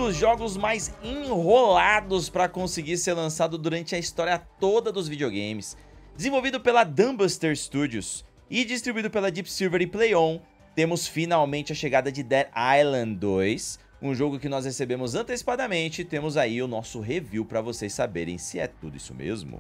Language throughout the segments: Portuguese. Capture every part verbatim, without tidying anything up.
dos jogos mais enrolados para conseguir ser lançado durante a história toda dos videogames. Desenvolvido pela Dambuster Studios e distribuído pela Deep Silver e PlayOn, temos finalmente a chegada de Dead Island dois, um jogo que nós recebemos antecipadamente, e temos aí o nosso review para vocês saberem se é tudo isso mesmo.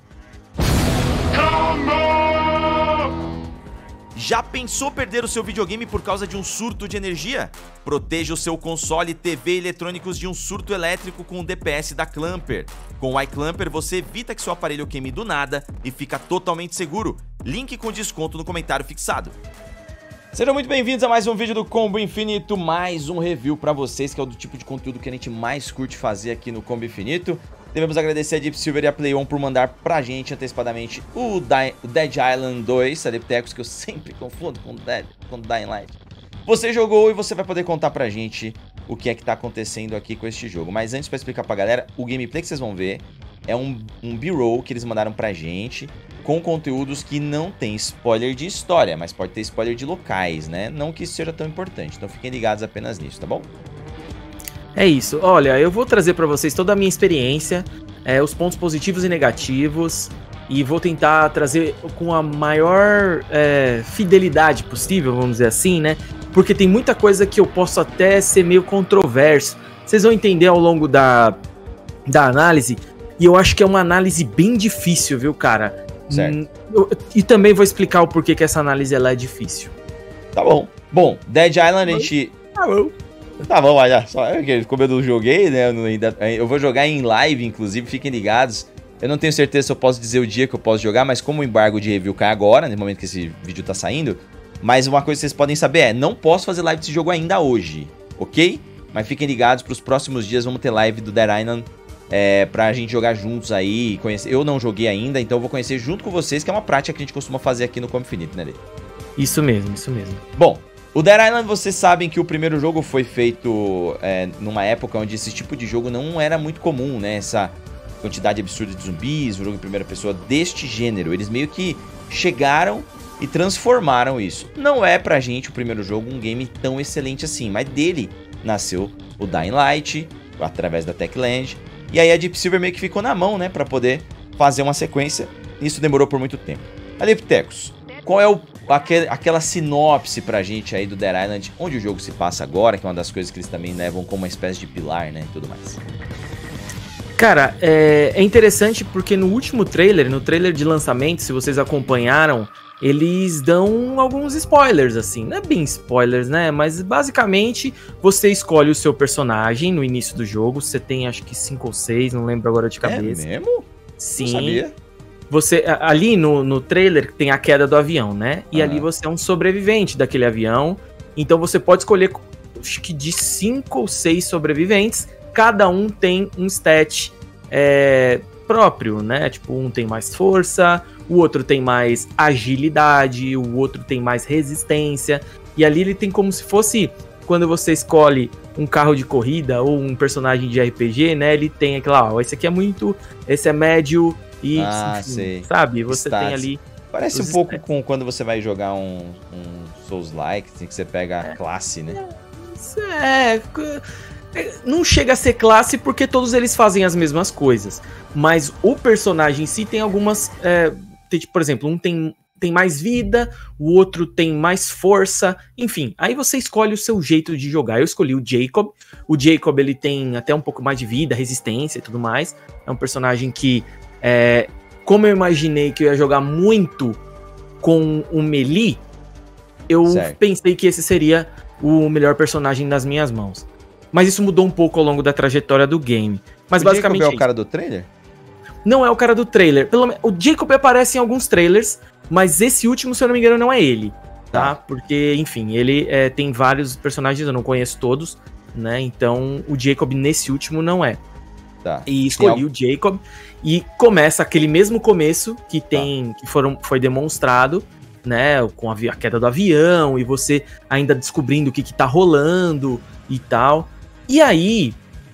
Já pensou perder o seu videogame por causa de um surto de energia? Proteja o seu console, T V e eletrônicos de um surto elétrico com o D P S da Clamper. Com o iClamper você evita que seu aparelho queime do nada e fica totalmente seguro. Link com desconto no comentário fixado. Sejam muito bem-vindos a mais um vídeo do Combo Infinito, mais um review pra vocês, que é o do tipo de conteúdo que a gente mais curte fazer aqui no Combo Infinito. Devemos agradecer a Deep Silver e a PlayOn por mandar pra gente antecipadamente o, Di o Dead Island dois, Adeptecos, que eu sempre confundo com, Dead, com Dying Light. Você jogou e você vai poder contar pra gente o que é que tá acontecendo aqui com este jogo. Mas antes, pra explicar pra galera, o gameplay que vocês vão ver é um, um B-roll que eles mandaram pra gente, com conteúdos que não tem spoiler de história, mas pode ter spoiler de locais, né? Não que isso seja tão importante, então fiquem ligados apenas nisso, tá bom? É isso, olha, eu vou trazer pra vocês toda a minha experiência, é, os pontos positivos e negativos, e vou tentar trazer com a maior é, fidelidade possível, vamos dizer assim, né? Porque tem muita coisa que eu posso até ser meio controverso. Vocês vão entender ao longo da, da análise, e eu acho que é uma análise bem difícil, viu, cara? Certo. Hum, eu, e também vou explicar o porquê que essa análise ela é difícil. Tá bom. Bom, Dead Island a gente... Tá bom. Tá bom, olha só, como eu não joguei, né, eu, não ainda, eu vou jogar em live, inclusive, fiquem ligados. Eu não tenho certeza se eu posso dizer o dia que eu posso jogar, mas como o embargo de review cai agora, no momento que esse vídeo tá saindo, mas uma coisa que vocês podem saber é, não posso fazer live desse jogo ainda hoje, ok? Mas fiquem ligados, pros próximos dias vamos ter live do Dead Island é, pra gente jogar juntos aí, conhecer. Eu não joguei ainda, então eu vou conhecer junto com vocês, que é uma prática que a gente costuma fazer aqui no Combo Infinito, né, Lê? Isso mesmo, isso mesmo. Bom, o Dead Island, vocês sabem que o primeiro jogo foi feito é, numa época onde esse tipo de jogo não era muito comum, né? Essa quantidade absurda de zumbis, um jogo em primeira pessoa deste gênero. Eles meio que chegaram e transformaram isso. Não é pra gente o primeiro jogo um game tão excelente assim, mas dele nasceu o Dying Light, através da Techland. E aí a Deep Silver meio que ficou na mão, né? Pra poder fazer uma sequência. Isso demorou por muito tempo. Adeptecos, qual é o Aquele, aquela sinopse pra gente aí do Dead Island, onde o jogo se passa agora, que é uma das coisas que eles também levam como uma espécie de pilar, né, e tudo mais. Cara, é, é interessante porque no último trailer, no trailer de lançamento, se vocês acompanharam, eles dão alguns spoilers, assim, não é bem spoilers, né, mas basicamente você escolhe o seu personagem no início do jogo, você tem acho que cinco ou seis, não lembro agora de cabeça. É mesmo? Sim. Não sabia. Você, ali no, no trailer tem a queda do avião, né? E ah. ali você é um sobrevivente daquele avião. Então você pode escolher, acho que de cinco ou seis sobreviventes. Cada um tem um stat é, próprio, né? Tipo, um tem mais força, o outro tem mais agilidade, o outro tem mais resistência. E ali ele tem como se fosse, quando você escolhe um carro de corrida ou um personagem de R P G, né? Ele tem aquela, ó, esse aqui é muito, esse é médio... E, ah, enfim, sei. Sabe? Você Stats. tem ali... Parece um pouco stats. Com quando você vai jogar um, um Souls-like, assim, que você pega a classe, né? É, não chega a ser classe porque todos eles fazem as mesmas coisas. Mas o personagem em si tem algumas... É, tem, por exemplo, um tem, tem mais vida, o outro tem mais força. Enfim, aí você escolhe o seu jeito de jogar. Eu escolhi o Jacob. O Jacob, ele tem até um pouco mais de vida, resistência e tudo mais. É um personagem que... É, como eu imaginei que eu ia jogar muito com o melee, eu certo. pensei que esse seria o melhor personagem nas minhas mãos. Mas isso mudou um pouco ao longo da trajetória do game. Mas o basicamente Jacob é o cara do trailer? Não é o cara do trailer. Pelo... O Jacob aparece em alguns trailers, mas esse último, se eu não me engano, não é ele. Tá? tá. Porque, enfim, ele é, tem vários personagens, eu não conheço todos, né? Então o Jacob nesse último não é. Tá. E escolhi o Jacob e começa aquele mesmo começo que tem tá. que foram, foi demonstrado, né, com a, a queda do avião e você ainda descobrindo o que, que tá rolando e tal. E aí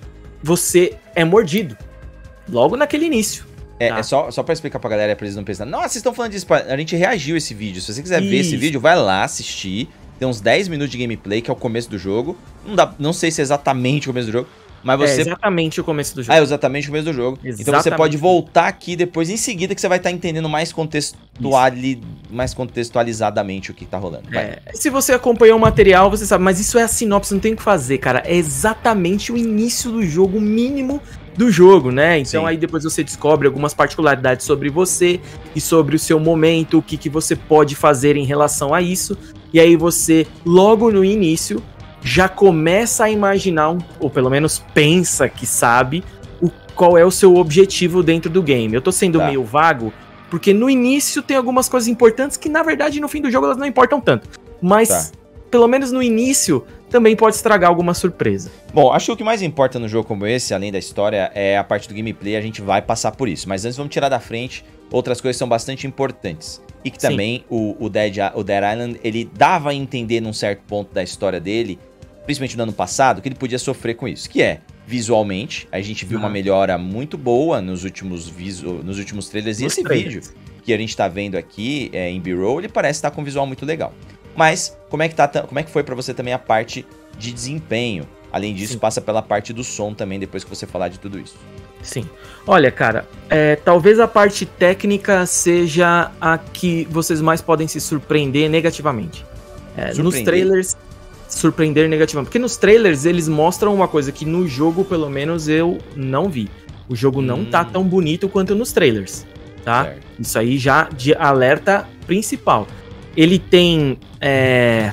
você é mordido logo naquele início. É, tá? é só, só pra explicar pra galera, pra eles não pensarem, nossa, vocês estão falando disso, a gente reagiu a esse vídeo. Se você quiser Isso. ver esse vídeo, vai lá assistir. Tem uns dez minutos de gameplay, que é o começo do jogo. Não, dá, não sei se é exatamente o começo do jogo, Mas você... É exatamente o começo do jogo. Ah, é exatamente o começo do jogo. Exatamente. Então você pode voltar aqui depois, em seguida, que você vai estar entendendo mais, contextuali... mais contextualizadamente o que tá rolando. É. Se você acompanhou o material, você sabe, mas isso é a sinopse, não tem o que fazer, cara. É exatamente o início do jogo, o mínimo do jogo, né? Então Sim. aí depois você descobre algumas particularidades sobre você e sobre o seu momento, o que, que você pode fazer em relação a isso. E aí você, logo no início, já começa a imaginar, um, ou pelo menos pensa que sabe, o, qual é o seu objetivo dentro do game. Eu tô sendo tá. meio vago, porque no início tem algumas coisas importantes que, na verdade, no fim do jogo elas não importam tanto. Mas, tá. pelo menos no início, também pode estragar alguma surpresa. Bom, acho que o que mais importa num jogo como esse, além da história, é a parte do gameplay, a gente vai passar por isso. Mas antes vamos tirar da frente outras coisas que são bastante importantes. E que também o, o, Dead, o Dead Island, ele dava a entender num certo ponto da história dele, principalmente no ano passado, que ele podia sofrer com isso. Que é, visualmente, a gente viu uhum. uma melhora muito boa nos últimos, visu, nos últimos trailers. E esse trailers. vídeo que a gente tá vendo aqui é, em B-roll, ele parece estar com um visual muito legal. Mas, como é que, tá, como é que foi pra você também a parte de desempenho? Além disso, Sim. passa pela parte do som também, depois que você falar de tudo isso. Sim. Olha, cara, é, talvez a parte técnica seja a que vocês mais podem se surpreender negativamente. É, surpreender. Nos trailers, surpreender negativamente. Porque nos trailers eles mostram uma coisa que no jogo, pelo menos, eu não vi. O jogo hum. não tá tão bonito quanto nos trailers, tá? Certo. Isso aí já de alerta principal. Ele tem é,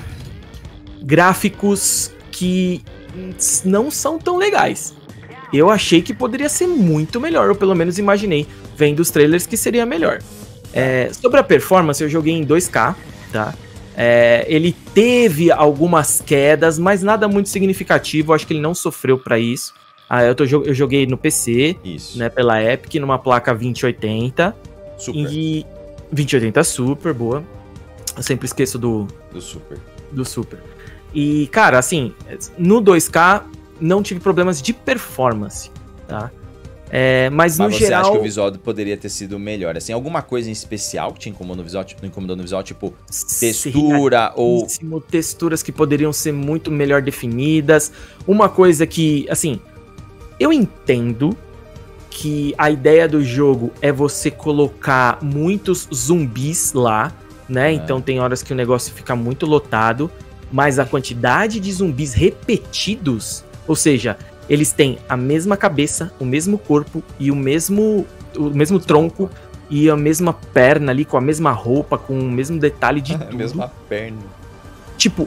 gráficos que não são tão legais. Eu achei que poderia ser muito melhor, ou pelo menos imaginei, vendo os trailers, que seria melhor. É, sobre a performance, eu joguei em dois K, tá? É, ele teve algumas quedas, mas nada muito significativo, eu acho que ele não sofreu pra isso. Ah, eu, tô, eu joguei no P C, isso. né, pela Epic, numa placa vinte oitenta. Super. E vinte oitenta Super, boa. Eu sempre esqueço do... Do Super. Do Super. E, cara, assim, no dois K... não tive problemas de performance, tá? É, mas, mas no você geral... acha que o visual poderia ter sido melhor? Assim, alguma coisa em especial que te incomodou no visual, tipo, incomodou no visual, tipo textura ou... Texturas que poderiam ser muito melhor definidas. Uma coisa que, assim, eu entendo que a ideia do jogo é você colocar muitos zumbis lá, né? É. Então tem horas que o negócio fica muito lotado, mas a quantidade de zumbis repetidos... Ou seja, eles têm a mesma cabeça, o mesmo corpo e o mesmo, o mesmo tronco e a mesma perna ali, com a mesma roupa, com o mesmo detalhe de tudo. A mesma perna. Tipo,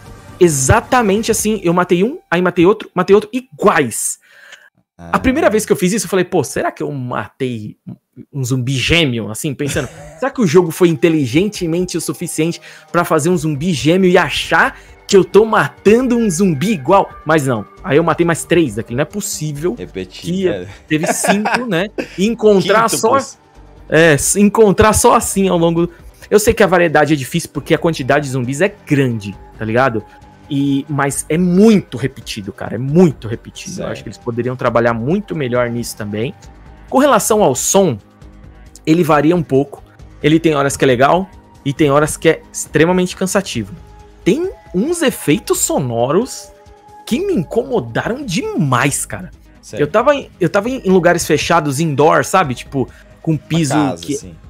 exatamente assim, eu matei um, aí matei outro, matei outro, iguais. Ah. A primeira vez que eu fiz isso, eu falei, pô, será que eu matei um zumbi gêmeo? Assim, pensando, será que o jogo foi inteligentemente o suficiente pra fazer um zumbi gêmeo e achar que eu tô matando um zumbi igual? Mas não, aí eu matei mais três daquele, não é possível. Repetir, que é. Teve cinco, né? E encontrar Quinto, só... Pois. É, encontrar só assim ao longo... Eu sei que a variedade é difícil porque a quantidade de zumbis é grande, tá ligado? E, mas é muito repetido, cara, é muito repetido. Certo. Eu acho que eles poderiam trabalhar muito melhor nisso também. Com relação ao som, ele varia um pouco. Ele tem horas que é legal e tem horas que é extremamente cansativo. Tem uns efeitos sonoros que me incomodaram demais, cara. Certo. Eu tava, em, eu tava em lugares fechados, indoor, sabe? Tipo, com piso... Casa, que... assim.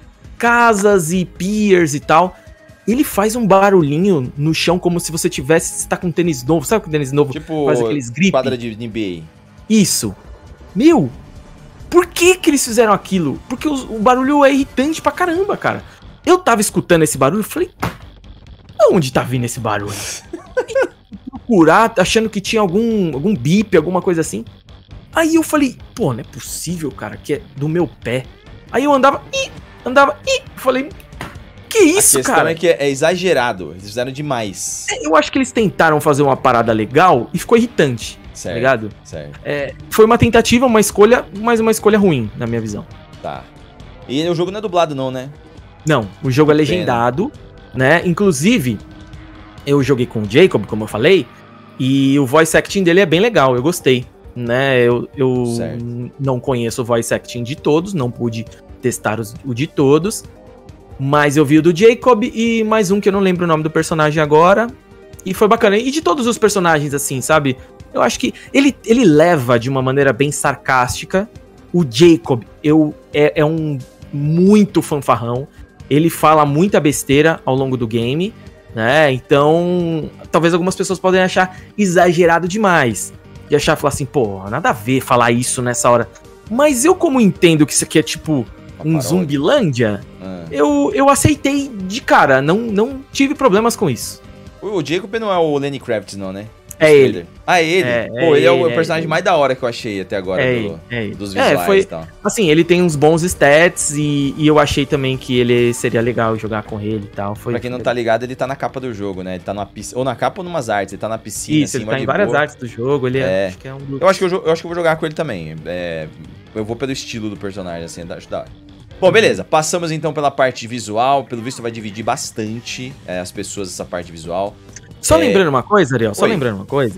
Casas e piers e tal. Ele faz um barulhinho no chão como se você tivesse... Você tá com um tênis novo, sabe que o tênis novo tipo, faz aqueles grip? Quadra de N B A. Isso. Meu, por que que eles fizeram aquilo? Porque o, o barulho é irritante pra caramba, cara. Eu tava escutando esse barulho e falei... Onde tá vindo esse barulho? Procurar, achando que tinha algum, algum bip, alguma coisa assim. Aí eu falei, pô, não é possível, cara, que é do meu pé. Aí eu andava, ih, andava, ih, falei, que isso, cara? A questão é que é exagerado, eles fizeram demais. É, eu acho que eles tentaram fazer uma parada legal e ficou irritante, certo, tá ligado? Certo. É, foi uma tentativa, uma escolha, mas uma escolha ruim, na minha visão. Tá. E o jogo não é dublado não, né? Não, o jogo é legendado, né? Inclusive, eu joguei com o Jacob, como eu falei, e o voice acting dele é bem legal, eu gostei. Né, eu, eu não conheço o voice acting de todos, não pude testar os, o de todos, mas eu vi o do Jacob e mais um que eu não lembro o nome do personagem agora, e foi bacana. E de todos os personagens, assim, sabe? Eu acho que ele, ele leva de uma maneira bem sarcástica. O Jacob eu, é, é um muito fanfarrão. Ele fala muita besteira ao longo do game, né? Então, talvez algumas pessoas podem achar exagerado demais. De achar, falar assim, pô, nada a ver falar isso nessa hora. Mas eu, como entendo que isso aqui é tipo um Zumbilândia, ah. eu, eu aceitei de cara. Não, não tive problemas com isso. O Jacob não é o Lenny Kravitz, não, né? É ele. Ah, é ele? É, Pô, é ele ele, é o é personagem ele. mais da hora que eu achei até agora é do, ele, é ele. dos visuais é, foi, e tal. Assim, ele tem uns bons stats e, e eu achei também que ele seria legal jogar com ele e tal. Foi, pra quem não foi tá ligado, ele tá na capa do jogo, né? Ele tá numa piscina, ou na capa ou numas artes, ele tá na piscina. Isso, assim, ele tá em várias boa. artes do jogo, ele é, é. acho que é um do... eu, acho que eu, eu acho que eu vou jogar com ele também. É, eu vou pelo estilo do personagem, assim, acho da hora. Bom, beleza, passamos então pela parte visual, pelo visto vai dividir bastante é, as pessoas essa parte visual. Só é... lembrando uma coisa, Ariel, só Oi. lembrando uma coisa,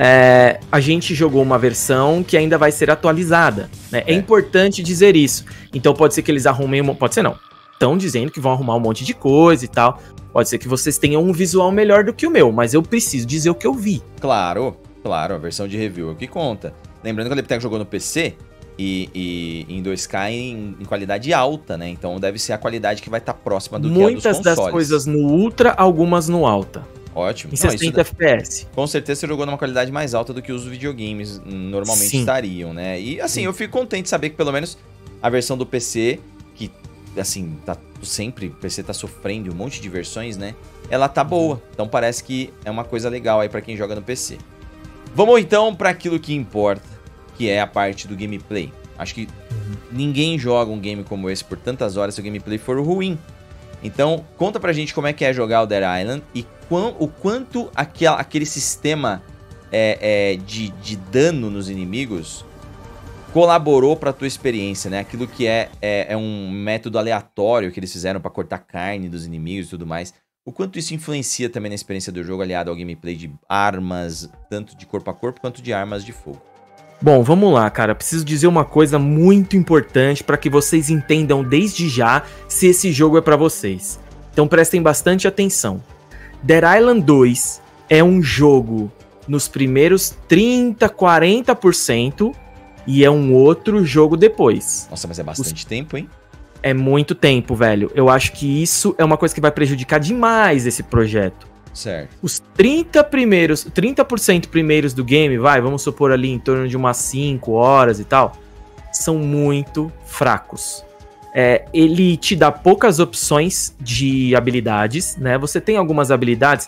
é, a gente jogou uma versão que ainda vai ser atualizada, né? É. é importante dizer isso. Então pode ser que eles arrumem, uma... pode ser não, estão dizendo que vão arrumar um monte de coisa e tal, pode ser que vocês tenham um visual melhor do que o meu, mas eu preciso dizer o que eu vi. Claro, claro, a versão de review é o que conta. Lembrando que a Leptec jogou no P C e, e em dois K em, em qualidade alta, né? Então deve ser a qualidade que vai estar tá próxima do Muitas que a dos consoles. das coisas no Ultra, algumas no Alta. Ótimo. Em sessenta F P S. Com certeza você jogou numa qualidade mais alta do que os videogames normalmente Sim. estariam, né? E assim, Sim. eu fico contente de saber que pelo menos a versão do P C, que assim, tá sempre, o P C tá sofrendo um monte de versões, né? Ela tá boa. Então parece que é uma coisa legal aí pra quem joga no P C. Vamos então pra aquilo que importa, que é a parte do gameplay. Acho que uhum. ninguém joga um game como esse por tantas horas se o gameplay for ruim. Então, conta pra gente como é que é jogar o Dead Island e quão, o quanto aquela, aquele sistema é, é, de, de dano nos inimigos colaborou pra tua experiência, né? Aquilo que é, é, é um método aleatório que eles fizeram pra cortar carne dos inimigos e tudo mais. O quanto isso influencia também na experiência do jogo, aliado ao gameplay de armas, tanto de corpo a corpo quanto de armas de fogo. Bom, vamos lá, cara. Preciso dizer uma coisa muito importante para que vocês entendam desde já se esse jogo é para vocês. Então prestem bastante atenção. Dead Island dois é um jogo nos primeiros trinta, quarenta por cento e é um outro jogo depois. Nossa, mas é bastante Os... tempo, hein? É muito tempo, velho. Eu acho que isso é uma coisa que vai prejudicar demais esse projeto. Certo. Os trinta primeiros, trinta por cento primeiros do game, vai, vamos supor ali em torno de umas cinco horas e tal, são muito fracos. É, ele te dá poucas opções de habilidades, né? Você tem algumas habilidades.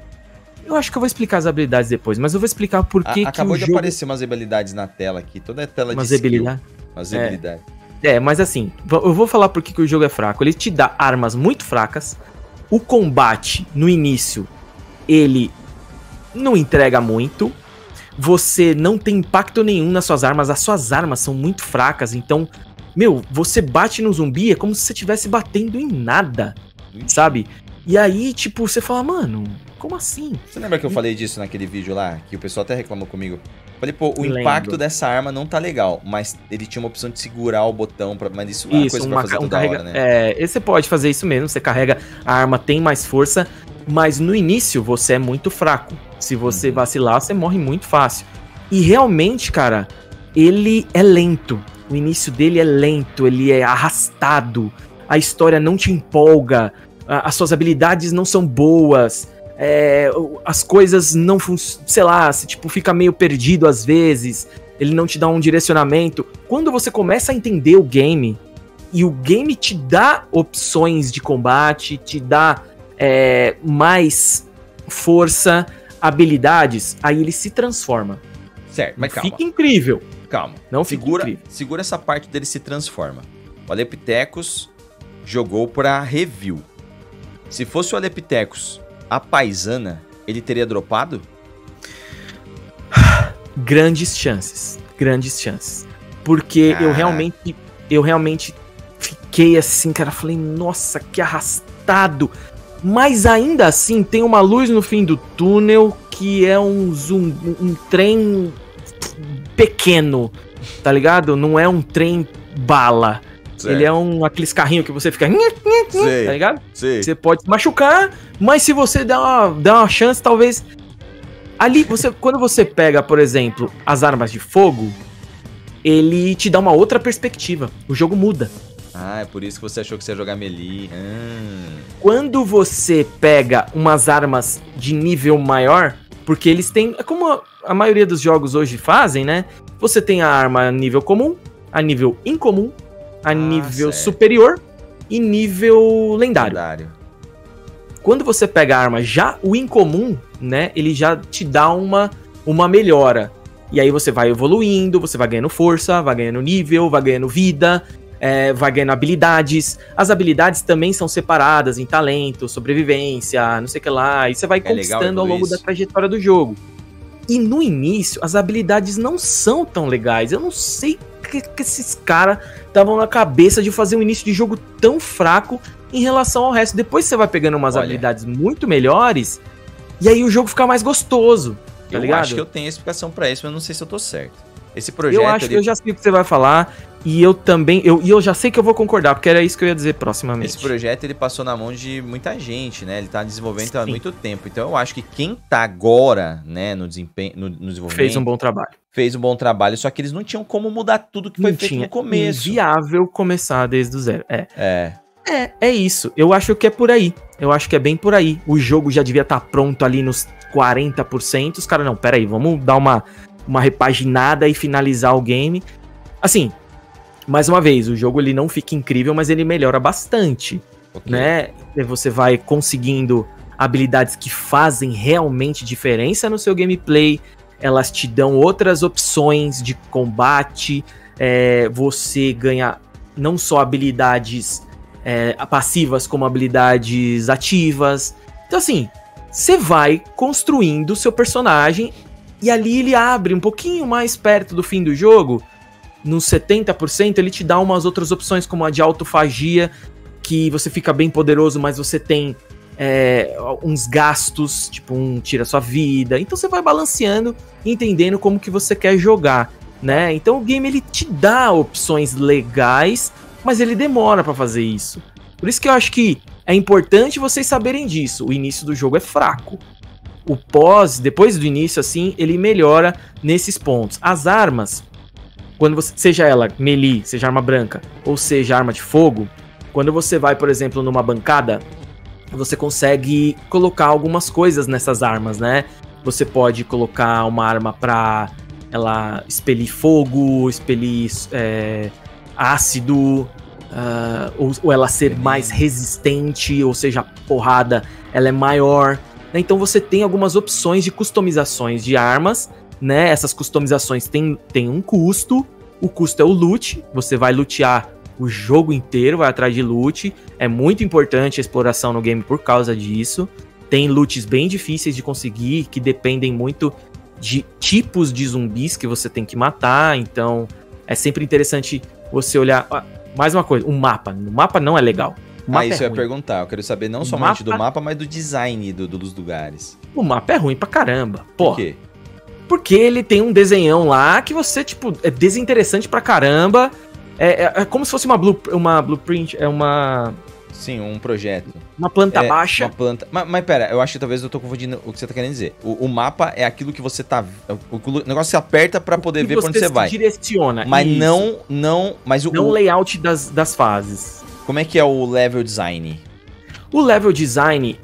Eu acho que eu vou explicar as habilidades depois, mas eu vou explicar por que, que acabou o de jogo... aparecer umas habilidades na tela aqui, toda a tela umas de skill. habilidade? Umas habilidades. É, é, mas assim, eu vou falar por que, que o jogo é fraco. Ele te dá armas muito fracas. O combate, no início, ele não entrega muito. Você não tem impacto nenhum nas suas armas. As suas armas são muito fracas. Então, meu, você bate no zumbi, é como se você estivesse batendo em nada, sabe? E aí, tipo, você fala, mano, como assim? Você lembra que eu falei disso naquele vídeo lá? Que o pessoal até reclamou comigo. Falei, pô, o Lembro. impacto dessa arma não tá legal, mas ele tinha uma opção de segurar o botão, pra, mas isso é uma isso, coisa uma, pra fazer um toda carrega, hora, né? É, você pode fazer isso mesmo, você carrega, a arma tem mais força, mas no início você é muito fraco. Se você uhum. vacilar, você morre muito fácil. E realmente, cara, ele é lento. O início dele é lento, ele é arrastado, a história não te empolga, a, as suas habilidades não são boas. É, as coisas não funcionam, sei lá, você tipo, fica meio perdido às vezes, ele não te dá um direcionamento. Quando você começa a entender o game, e o game te dá opções de combate, te dá é, mais força, habilidades, aí ele se transforma. Certo, mas calma. Fica incrível. Calma. Não segura, fica incrível. Segura essa parte dele se transforma. O Aleptecos jogou pra review. Se fosse o Aleptecos a paisana, ele teria dropado? Grandes chances. Grandes chances. Porque ah. eu realmente eu realmente fiquei assim, cara, falei, nossa, que arrastado. Mas ainda assim, tem uma luz no fim do túnel que é um, zoom, um trem pequeno, tá ligado? Não é um trem bala. Certo. Ele é um aqueles carrinhos que você fica... Sei, tá ligado? Sei. Você pode se machucar, mas se você der uma, der uma chance, talvez... Ali, você, quando você pega, por exemplo, as armas de fogo, ele te dá uma outra perspectiva. O jogo muda. Ah, é por isso que você achou que você ia jogar melee. Hum. Quando você pega umas armas de nível maior, porque eles têm... É como a, a maioria dos jogos hoje fazem, né? Você tem a arma a nível comum, a nível incomum, a ah, nível certo. superior e nível lendário. lendário. Quando você pega a arma já o incomum, né? Ele já te dá uma, uma melhora. E aí você vai evoluindo, você vai ganhando força, vai ganhando nível, vai ganhando vida... É, vai ganhando habilidades. As habilidades também são separadas em talento, sobrevivência, não sei o que lá. E você vai é conquistando legal, ao longo isso. da trajetória do jogo. E no início, as habilidades não são tão legais. Eu não sei que, que esses caras estavam na cabeça de fazer um início de jogo tão fraco em relação ao resto. Depois você vai pegando umas Olha. habilidades muito melhores, e aí o jogo fica mais gostoso. Tá eu ligado? acho que eu tenho explicação pra isso, mas eu não sei se eu tô certo. Esse projeto... Eu acho ele... que eu já sei o que você vai falar, e eu também... Eu, e eu já sei que eu vou concordar, porque era isso que eu ia dizer proximamente. Esse projeto, ele passou na mão de muita gente, né? Ele tá desenvolvendo há muito tempo. Então, eu acho que quem tá agora, né, no desempenho, no, no desenvolvimento... Fez um bom trabalho. Fez um bom trabalho, só que eles não tinham como mudar tudo que foi não feito tinha. no começo. Inviável começar desde o zero. É. É. É, é isso. Eu acho que é por aí. Eu acho que é bem por aí. O jogo já devia estar pronto ali nos quarenta por cento. Os caras, não, pera aí, vamos dar uma... uma repaginada e finalizar o game. Assim, mais uma vez, o jogo ele não fica incrível, mas ele melhora bastante, okay. né? Você vai conseguindo habilidades que fazem realmente diferença no seu gameplay, elas te dão outras opções de combate, é, você ganha não só habilidades é, passivas, como habilidades ativas. Então assim, você vai construindo o seu personagem. E ali ele abre um pouquinho mais perto do fim do jogo, nos setenta por cento, ele te dá umas outras opções, como a de autofagia, que você fica bem poderoso, mas você tem é, uns gastos, tipo um tira sua vida. Então você vai balanceando, entendendo como que você quer jogar, né? Então o game ele te dá opções legais, mas ele demora pra fazer isso. Por isso que eu acho que é importante vocês saberem disso. O início do jogo é fraco. O pós, depois do início, assim, ele melhora nesses pontos. As armas, quando você, seja ela melee, seja arma branca, ou seja arma de fogo, quando você vai, por exemplo, numa bancada, você consegue colocar algumas coisas nessas armas, né? Você pode colocar uma arma pra ela expelir fogo, expelir é, ácido, uh, ou, ou ela ser mais resistente, ou seja, a porrada ela é maior. Então você tem algumas opções de customizações de armas, né? Essas customizações têm, têm um custo. O custo é o loot. Você vai lutear o jogo inteiro, vai atrás de loot. É muito importante a exploração no game por causa disso. Tem loots bem difíceis de conseguir, que dependem muito de tipos de zumbis que você tem que matar. Então é sempre interessante você olhar... Mais uma coisa, o mapa. O mapa não é legal. Ah, isso é eu ia perguntar. Eu quero saber não o somente mapa... do mapa, mas do design do, do, dos lugares. O mapa é ruim pra caramba. Pô, por quê? Porque ele tem um desenhão lá que você, tipo, é desinteressante pra caramba. É, é, é como se fosse uma, blue, uma blueprint, é uma... Sim, um projeto. Uma planta é, baixa. Uma planta... Mas, mas pera, eu acho que talvez eu tô confundindo o que você tá querendo dizer. O, o mapa é aquilo que você tá... O, o negócio que você aperta pra poder ver pra onde você vai. direciona. Mas isso. não... não, mas o, não o layout das, das fases. Como é que é o level design? O level design...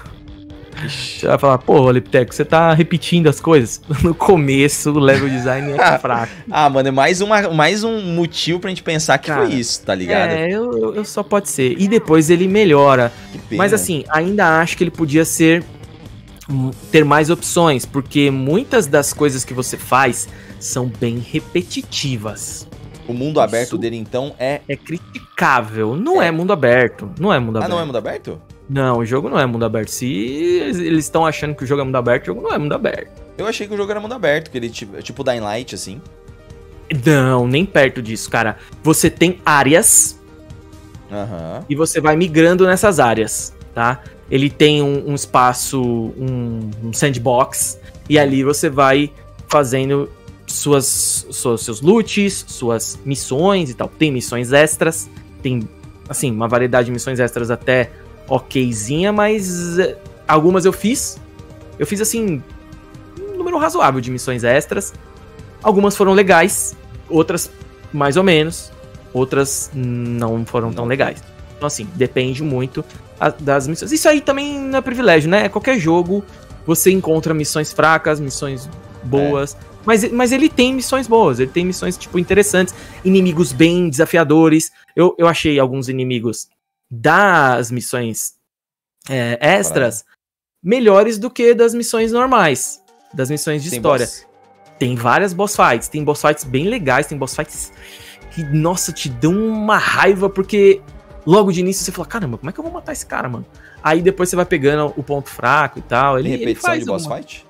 Você vai falar, pô, Lipteco, você tá repetindo as coisas. No começo, o level design é fraco. Ah, mano, é mais, uma, mais um motivo pra gente pensar que Cara, foi isso, tá ligado? É, eu, eu só pode ser. E depois ele melhora. Mas assim, ainda acho que ele podia ser... ter mais opções, porque muitas das coisas que você faz são bem repetitivas. O mundo aberto isso dele, então, é... É criticável. Não é, é mundo aberto. Não é mundo aberto. Ah, não é mundo aberto? Não, o jogo não é mundo aberto. Se eles estão achando que o jogo é mundo aberto, o jogo não é mundo aberto. Eu achei que o jogo era mundo aberto, que ele tipo, tipo Dying Light, assim. Não, nem perto disso, cara. Você tem áreas uhum. e você vai migrando nessas áreas, tá? Ele tem um, um espaço, um, um sandbox, e ali você vai fazendo suas, suas, seus loots, suas missões e tal. Tem missões extras, tem, assim, uma variedade de missões extras até... okzinha, mas algumas eu fiz. Eu fiz assim, razoável de missões extras. Algumas foram legais, outras mais ou menos, outras não foram não. tão legais. Então, assim, depende muito a, das missões. Isso aí também não é privilégio, né? Qualquer jogo você encontra missões fracas, missões boas. É. Mas, mas ele tem missões boas, ele tem missões, tipo, interessantes. Inimigos bem desafiadores. Eu, eu achei alguns inimigos das missões é, extras Caramba. melhores do que das missões normais. Das missões de tem história. Boss. Tem várias boss fights. Tem boss fights bem legais, tem boss fights que, nossa, te dão uma raiva, porque logo de início você fala, caramba, como é que eu vou matar esse cara, mano? Aí depois você vai pegando o ponto fraco e tal. Ele, tem repetição ele faz de boss uma... fight?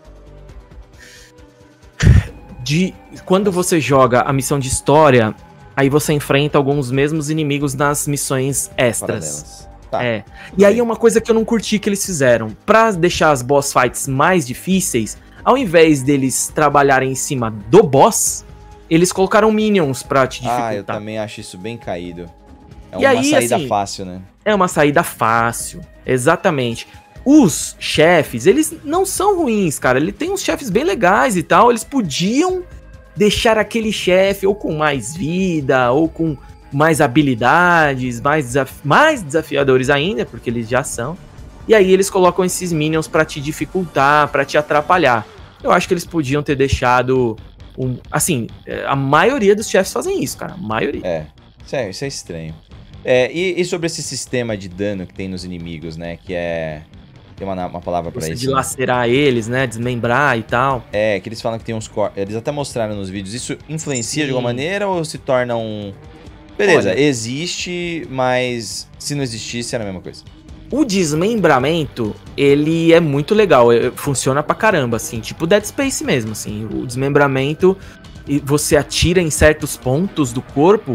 De, quando você joga a missão de história, aí você enfrenta alguns mesmos inimigos nas missões extras. Tá. É. E aí é uma coisa que eu não curti que eles fizeram. Pra deixar as boss fights mais difíceis, ao invés deles trabalharem em cima do boss, eles colocaram minions pra te dificultar. Ah, eu também acho isso bem caído. É e uma aí, saída assim, fácil, né? É uma saída fácil, exatamente. Os chefes, eles não são ruins, cara. Ele tem uns chefes bem legais e tal. Eles podiam deixar aquele chefe ou com mais vida, ou com mais habilidades, mais, desaf- mais desafiadores ainda, porque eles já são. E aí eles colocam esses minions pra te dificultar, pra te atrapalhar. Eu acho que eles podiam ter deixado... Um, assim, a maioria dos chefes fazem isso, cara. A maioria. É, isso é, isso é estranho. É, e, e sobre esse sistema de dano que tem nos inimigos, né? Que é... Tem uma, uma palavra pra Você isso. dilacerar, né? Eles, né? Desmembrar e tal. É, que eles falam que tem uns cortes. Eles até mostraram nos vídeos. Isso influencia Sim. de alguma maneira ou se torna um... Beleza, Olha, existe, mas se não existisse era a mesma coisa. O desmembramento, ele é muito legal. Funciona pra caramba, assim. Tipo Dead Space mesmo, assim. O desmembramento, você atira em certos pontos do corpo...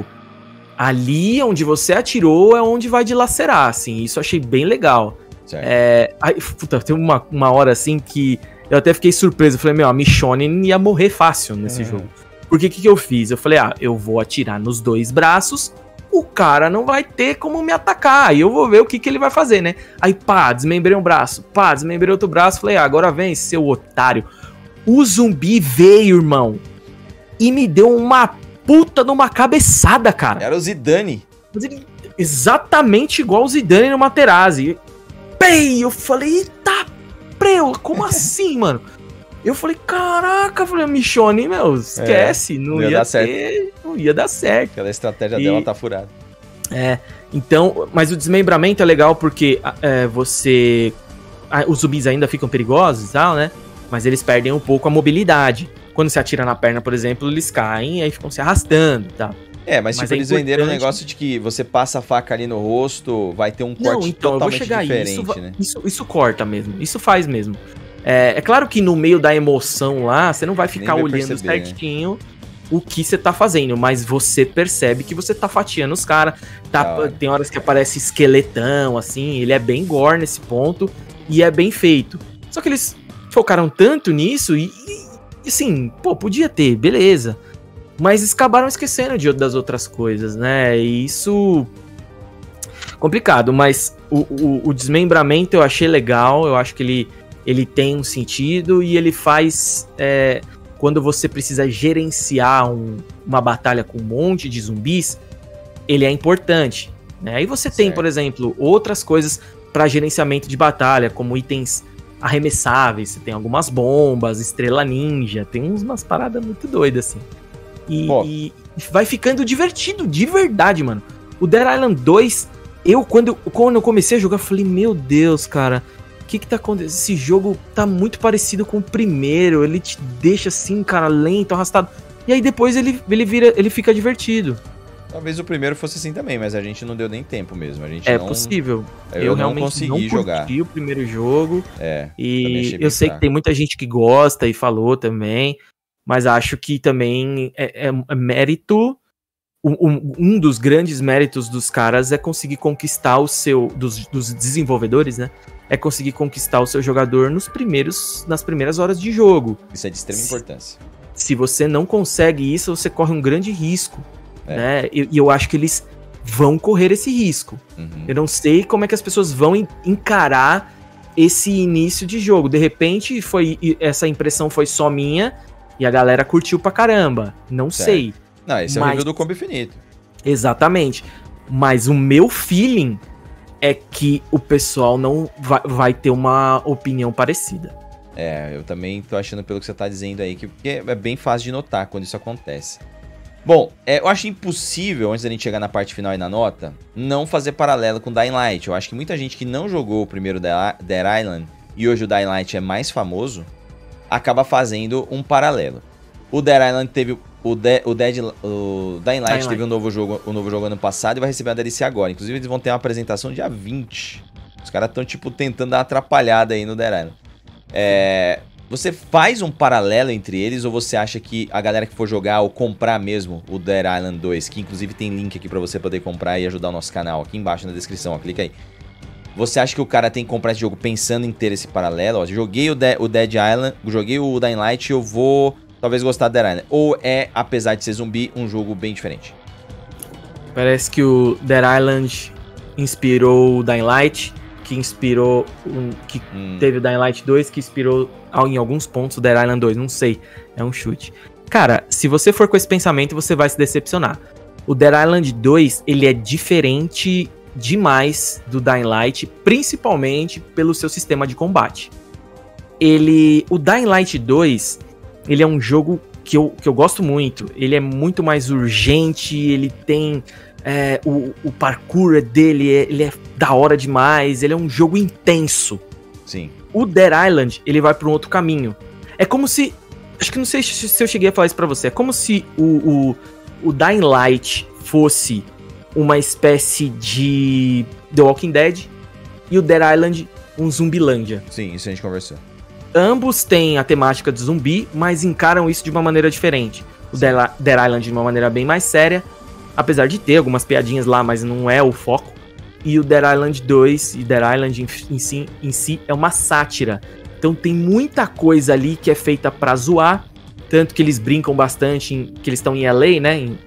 Ali onde você atirou é onde vai dilacerar, assim. Isso eu achei bem legal. É, aí, puta, tem uma, uma hora assim que eu até fiquei surpreso. Eu falei, meu, a Michonne ia morrer fácil nesse uhum. jogo. Porque o que, que eu fiz? Eu falei, ah, eu vou atirar nos dois braços, o cara não vai ter como me atacar. Aí eu vou ver o que, que ele vai fazer, né? Aí pá, desmembrei um braço, pá, desmembrei outro braço. Falei, ah, agora vem, seu otário. O zumbi veio, irmão, e me deu uma puta numa cabeçada, cara. Era o Zidane. Exatamente igual o Zidane no Materazzi. Pei! Eu falei, eita, preu, como assim, mano? Eu falei, caraca, eu falei, Michonne, meu, esquece, é, não, não ia, ia dar ter, certo. Não ia dar certo. Aquela estratégia e, dela tá furada. É, então, mas o desmembramento é legal porque é, você... Os zumbis ainda ficam perigosos e tal, né? Mas eles perdem um pouco a mobilidade. Quando você atira na perna, por exemplo, eles caem e aí ficam se arrastando e tal. É, mas, mas tipo, é eles importante... venderam um negócio de que você passa a faca ali no rosto, vai ter um corte Não, então, totalmente eu vou chegar diferente, isso, né? Isso, isso corta mesmo, isso faz mesmo. É, é claro que no meio da emoção lá, você não vai ficar vai olhando perceber, certinho né? o que você tá fazendo, mas você percebe que você tá fatiando os caras. Tá, tem horas que aparece esqueletão, assim, ele é bem gore nesse ponto e é bem feito. Só que eles focaram tanto nisso e... e assim, pô, podia ter, beleza. Mas acabaram esquecendo de, das outras coisas, né? E isso... complicado, mas o, o, o desmembramento eu achei legal. Eu acho que ele, ele tem um sentido e ele faz... É, quando você precisa gerenciar um, uma batalha com um monte de zumbis, ele é importante, né? Aí você certo. tem, por exemplo, outras coisas para gerenciamento de batalha, como itens... arremessáveis, você tem algumas bombas, estrela ninja, tem umas paradas muito doidas, assim. E, e vai ficando divertido, de verdade, mano. O Dead Island dois, eu, quando, quando eu comecei a jogar, falei, meu Deus, cara, o que que tá acontecendo? Esse jogo tá muito parecido com o primeiro, ele te deixa assim, cara, lento, arrastado. E aí depois ele, ele, vira, ele fica divertido. Talvez o primeiro fosse assim também, mas a gente não deu nem tempo mesmo. A gente é não, possível. Eu, eu não realmente consegui não jogar. curti o primeiro jogo. É. E eu sei fraco. que tem muita gente que gosta e falou também, mas acho que também é, é, é mérito. Um, um dos grandes méritos dos caras é conseguir conquistar o seu. Dos, dos desenvolvedores, né? É conseguir conquistar o seu jogador nos primeiros, nas primeiras horas de jogo. Isso é de extrema se, importância. Se você não consegue isso, você corre um grande risco. É. Né? E, e eu acho que eles vão correr esse risco. Uhum. Eu não sei como é que as pessoas vão encarar esse início de jogo. De repente, foi, essa impressão foi só minha e a galera curtiu pra caramba. Não certo. sei. Não, esse é o review do Combo Infinito. Exatamente. Mas o meu feeling é que o pessoal não vai, vai ter uma opinião parecida. É, eu também tô achando pelo que você tá dizendo aí, que porque é bem fácil de notar quando isso acontece. Bom, é, eu acho impossível, antes da gente chegar na parte final e na nota, não fazer paralelo com Dying Light. Eu acho que muita gente que não jogou o primeiro Dead Island, e hoje o Dying Light é mais famoso, acaba fazendo um paralelo. O Dead Island teve... O, De, o, Dead, o Dying Light Dying teve um novo, jogo, um novo jogo ano passado e vai receber uma D L C agora. Inclusive, eles vão ter uma apresentação dia vinte. Os caras estão, tipo, tentando dar uma atrapalhada aí no Dead Island. É, você faz um paralelo entre eles ou você acha que a galera que for jogar ou comprar mesmo o Dead Island dois, que inclusive tem link aqui pra você poder comprar e ajudar o nosso canal, aqui embaixo na descrição, ó, clica aí. Você acha que o cara tem que comprar esse jogo pensando em ter esse paralelo? Ó, joguei o, De o Dead Island, joguei o Dying Light e eu vou... talvez gostar do Dead Island. Ou é, apesar de ser zumbi, um jogo bem diferente? Parece que o Dead Island inspirou o Dying Light, que inspirou... Um, que hum. teve o Dying Light dois, que inspirou em alguns pontos o Dead Island dois. Não sei, é um chute. Cara, se você for com esse pensamento, você vai se decepcionar. O Dead Island dois, ele é diferente demais do Dying Light, principalmente pelo seu sistema de combate. Ele... O Dying Light dois... ele é um jogo que eu, que eu gosto muito. Ele é muito mais urgente, ele tem... É, o, o parkour dele, é, ele é da hora demais, ele é um jogo intenso. Sim. O Dead Island, ele vai para um outro caminho. É como se... Acho que não sei se eu cheguei a falar isso pra você. É como se o, o, o Dying Light fosse uma espécie de The Walking Dead e o Dead Island um Zumbilândia. Sim, isso a gente conversou. Ambos têm a temática de zumbi, mas encaram isso de uma maneira diferente. O Dead Island de uma maneira bem mais séria, apesar de ter algumas piadinhas lá, mas não é o foco. E o Dead Island dois e Dead Island em, em, si, em si é uma sátira. Então tem muita coisa ali que é feita pra zoar, tanto que eles brincam bastante, em, que eles estão em L A, né, em,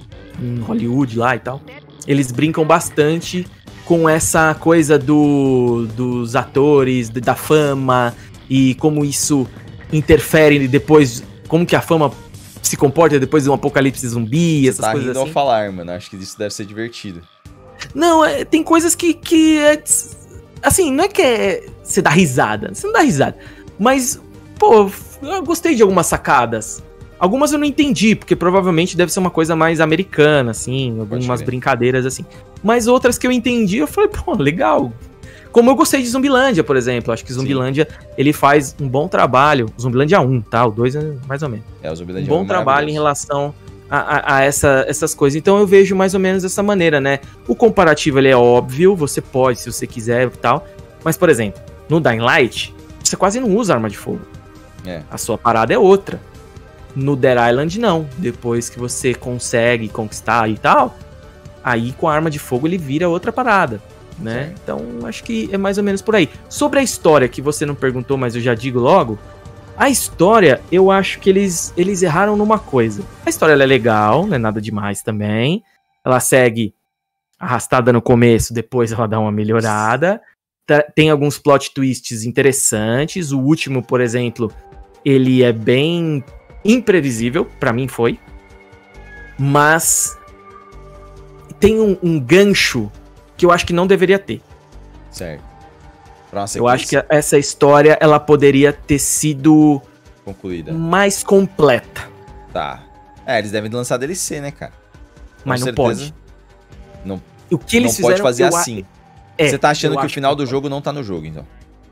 em Hollywood lá e tal. Eles brincam bastante com essa coisa do, dos atores, da fama... e como isso interfere depois, como que a fama se comporta depois de um apocalipse zumbi, essas tá coisas rindo assim. ao falar, mano, acho que isso deve ser divertido. Não, é, tem coisas que, que é, assim, não é que é, você dá risada, você não dá risada, mas, pô, eu gostei de algumas sacadas. Algumas eu não entendi, porque provavelmente deve ser uma coisa mais americana, assim, algumas brincadeiras assim. Mas outras que eu entendi, eu falei, pô, legal. Como eu gostei de Zumbilândia, por exemplo. Acho que Zumbilândia, sim, ele faz um bom trabalho. Zumbilândia um, tá? O dois é mais ou menos. É, o Zumbilândia um bom é trabalho em relação a, a, a essa, essas coisas. Então eu vejo mais ou menos dessa maneira, né? O comparativo, ele é óbvio. Você pode, se você quiser e tal. Mas, por exemplo, no Dying Light, você quase não usa arma de fogo. É. A sua parada é outra. No Dead Island, não. Depois que você consegue conquistar e tal, aí com a arma de fogo ele vira outra parada. Né? Então, acho que é mais ou menos por aí. Sobre a história, que você não perguntou, mas eu já digo logo. A história, eu acho que eles, eles erraram numa coisa. A história ela é legal, não é nada demais também. Ela segue arrastada no começo, depois ela dá uma melhorada. Tem alguns plot twists interessantes. O último, por exemplo, ele é bem imprevisível, pra mim foi. Mas tem um, um gancho que eu acho que não deveria ter. Certo. Eu acho que essa história, ela poderia ter sido... concluída. Mais completa. Tá. É, eles devem lançar D L C, né, cara? Com Mas não certeza. pode. Não, o que eles não fizeram, pode fazer eu assim. É, Você tá achando que o final que do jogo não tá no jogo, então.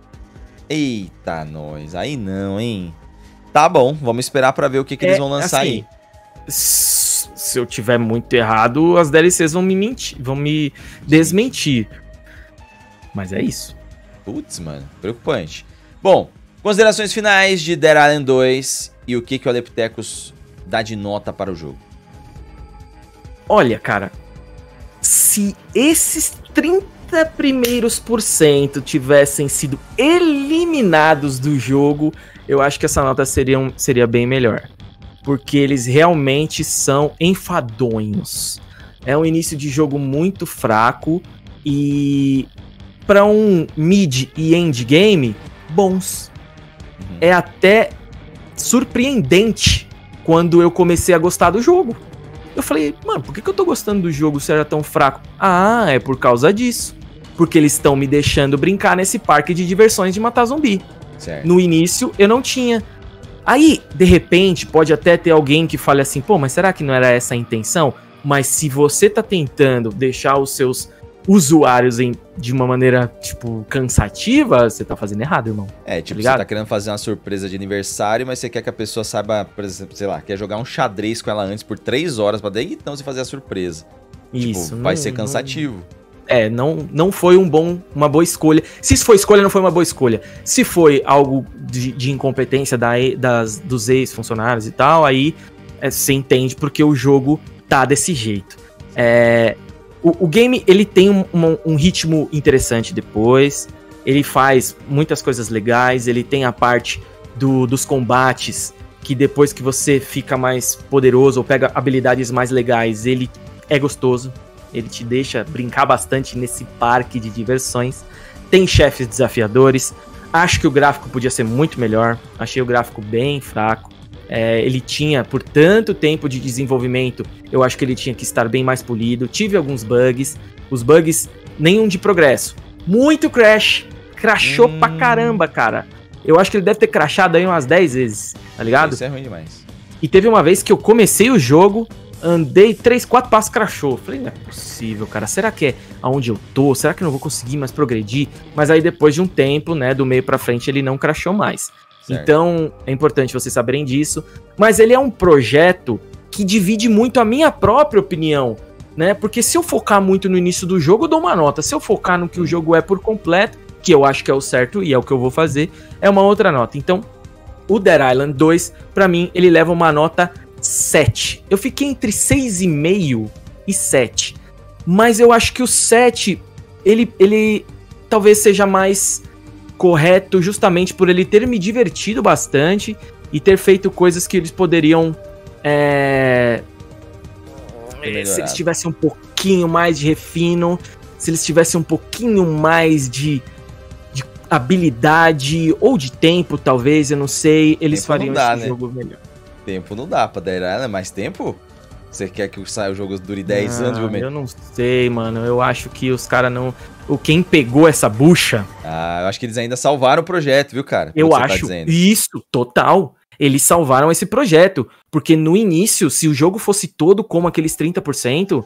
Eita, nós. Aí não, hein? Tá bom, vamos esperar pra ver o que, que é, eles vão lançar assim, aí. Se eu tiver muito errado, as D L Cs vão me mentir, vão me desmentir. Mas é isso. Putz, mano, preocupante. Bom, considerações finais de Dead Island dois e o que, que o Aleptecos dá de nota para o jogo. Olha, cara, se esses trinta primeiros por cento tivessem sido eliminados do jogo, eu acho que essa nota seria, um, seria bem melhor. Porque eles realmente são enfadonhos. É um início de jogo muito fraco e pra um mid e end game bons. Uhum. É até surpreendente quando eu comecei a gostar do jogo. Eu falei, mano, por que, que eu tô gostando do jogo se era tão fraco? Ah, é por causa disso. Porque eles estão me deixando brincar nesse parque de diversões de matar zumbi. Certo. No início, eu não tinha. Aí, de repente, pode até ter alguém que fale assim, pô, mas será que não era essa a intenção? Mas se você tá tentando deixar os seus usuários em, de uma maneira, tipo, cansativa, você tá fazendo errado, irmão. É, tipo, tá você tá querendo fazer uma surpresa de aniversário, mas você quer que a pessoa saiba, por exemplo, sei lá, quer jogar um xadrez com ela antes por três horas pra daí então você fazer a surpresa. Isso. Tipo, não, vai ser cansativo. Não... É, não, não foi um bom, uma boa escolha. Se isso foi escolha, não foi uma boa escolha. Se foi algo de, de incompetência da, das, dos ex-funcionários e tal, aí é, você entende porque o jogo tá desse jeito. É... O, o game, ele tem um, um, um ritmo interessante depois, ele faz muitas coisas legais, ele tem a parte do, dos combates, que depois que você fica mais poderoso ou pega habilidades mais legais, ele é gostoso, ele te deixa brincar bastante nesse parque de diversões. Tem chefes desafiadores, acho que o gráfico podia ser muito melhor, achei o gráfico bem fraco. É, ele tinha, por tanto tempo de desenvolvimento, eu acho que ele tinha que estar bem mais polido. Tive alguns bugs, os bugs, nenhum de progresso. Muito crash, crashou hum. pra caramba, cara. Eu acho que ele deve ter crashado aí umas dez vezes, tá ligado? Isso é ruim demais. E teve uma vez que eu comecei o jogo, andei três, quatro passos, crashou. Falei, não é possível, cara, será que é aonde eu tô? Será que eu não vou conseguir mais progredir? Mas aí depois de um tempo, né, do meio pra frente, ele não crashou mais. Certo. Então, é importante vocês saberem disso. Mas ele é um projeto que divide muito a minha própria opinião, né? Porque se eu focar muito no início do jogo, eu dou uma nota. Se eu focar no que o jogo é por completo, que eu acho que é o certo e é o que eu vou fazer, é uma outra nota. Então, o Dead Island dois, pra mim, ele leva uma nota sete. Eu fiquei entre seis vírgula cinco e sete. Mas eu acho que o sete, ele, ele talvez seja mais correto justamente por ele ter me divertido bastante e ter feito coisas que eles poderiam é... se eles tivessem um pouquinho mais de refino, se eles tivessem um pouquinho mais de, de habilidade ou de tempo, talvez, eu não sei, eles tempo fariam dá, esse né? jogo melhor. Tempo não dá pra dar mais tempo? Você quer que o jogo dure dez ah, anos? Viu? Eu não sei, mano. Eu acho que os caras não... O Quem pegou essa bucha... Ah, eu acho que eles ainda salvaram o projeto, viu, cara? Eu acho tá isso, total. Eles salvaram esse projeto. Porque no início, se o jogo fosse todo como aqueles trinta por cento...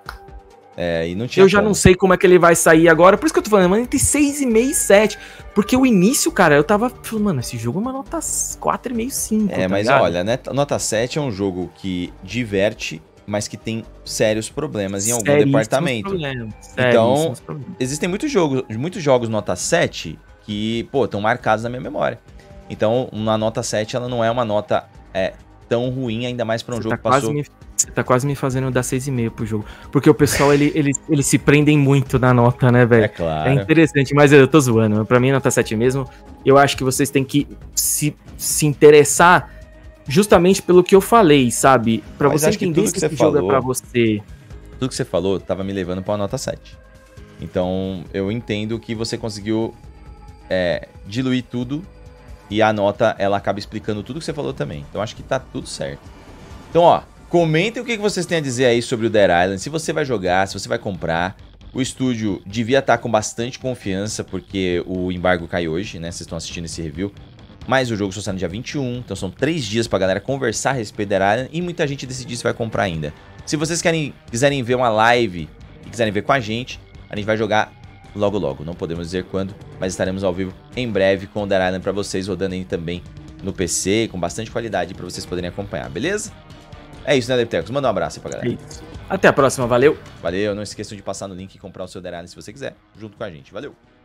É, e não tinha Eu já como. não sei como é que ele vai sair agora. Por isso que eu tô falando, mano, entre seis vírgula cinco e sete. Porque o início, cara, eu tava falando, mano, esse jogo é uma nota quatro vírgula cinco, cinco. É, tá mas ligado? olha, né, nota sete é um jogo que diverte, mas que tem sérios problemas em algum Seríssimos departamento. Problemas, então, problemas. Existem muitos jogos, muitos jogos nota sete que, pô, estão marcados na minha memória. Então, uma nota sete, ela não é uma nota é, tão ruim, ainda mais pra um Você jogo tá que passou... Me... Você tá quase me fazendo dar seis vírgula cinco pro jogo. Porque o pessoal, ele, ele, eles se prendem muito na nota, né, velho? É claro. É interessante, mas eu tô zoando. Pra mim, nota sete mesmo. Eu acho que vocês têm que se, se interessar justamente pelo que eu falei, sabe? Pra mas você acho que entender tudo que que esse você jogo falou, é pra você. Tudo que você falou tava me levando pra uma nota sete. Então, eu entendo que você conseguiu é, diluir tudo e a nota, ela acaba explicando tudo que você falou também. Então, acho que tá tudo certo. Então, ó, comentem o que vocês têm a dizer aí sobre o Dead Island, se você vai jogar, se você vai comprar. O estúdio devia estar com bastante confiança, porque o embargo cai hoje, né? Vocês estão assistindo esse review. Mas o jogo só sai no dia vinte e um, então são três dias pra galera conversar a respeito do Dead Island e muita gente decidir se vai comprar ainda. Se vocês querem, quiserem ver uma live e quiserem ver com a gente, a gente vai jogar logo logo. Não podemos dizer quando, mas estaremos ao vivo em breve com o Dead Island pra vocês, rodando aí também no P C, com bastante qualidade pra vocês poderem acompanhar, beleza? É isso, né, Leptecos? Manda um abraço aí pra galera. É isso. Até a próxima, valeu! Valeu, não esqueçam de passar no link e comprar o seu Dead Island se você quiser, junto com a gente. Valeu!